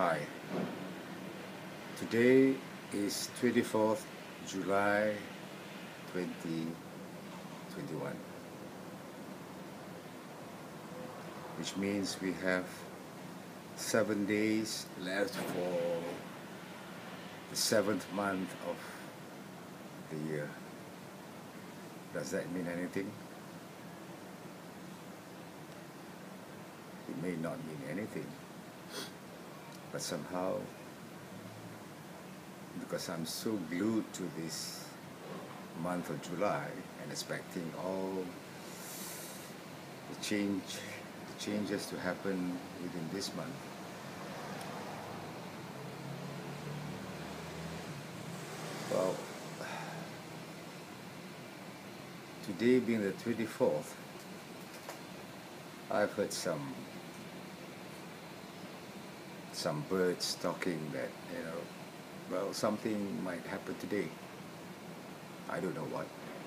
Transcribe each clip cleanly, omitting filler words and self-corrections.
Hi, today is 24th July 2021, which means we have 7 days left for the seventh month of the year. Does that mean anything? It may not mean anything, but somehow, because I'm so glued to this month of July and expecting all the changes to happen within this month, well, today being the 24th, I've heard some birds talking that, well, something might happen today. I don't know what.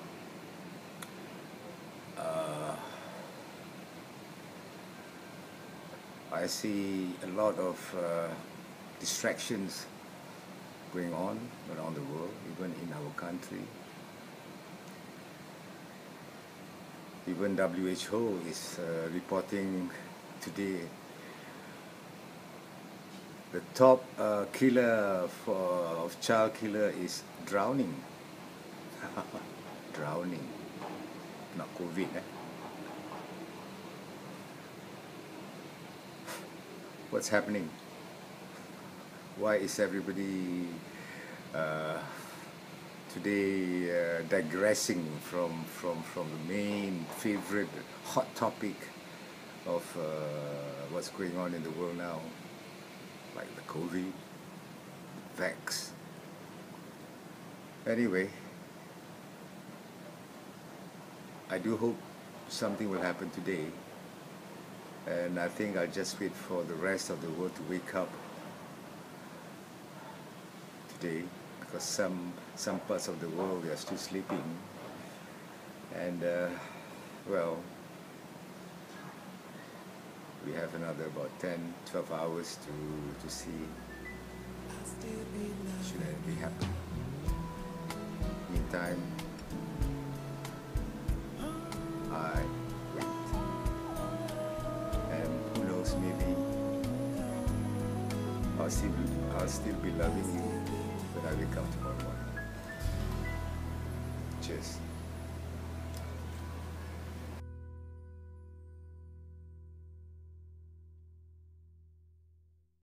I see a lot of distractions going on around the world, even in our country. Even WHO is reporting today the top killer of child killer is drowning. Drowning, not COVID. What's happening? Why is everybody today digressing from the main favorite hot topic of what's going on in the world now, like the COVID, vax? Anyway, I do hope something will happen today, and I think I'll just wait for the rest of the world to wake up today, because some parts of the world are still sleeping, and well, we have another about 10-12 hours to see should anything happen. Meantime, I wait, and who knows, maybe I'll still be loving you when I wake up tomorrow morning. Cheers.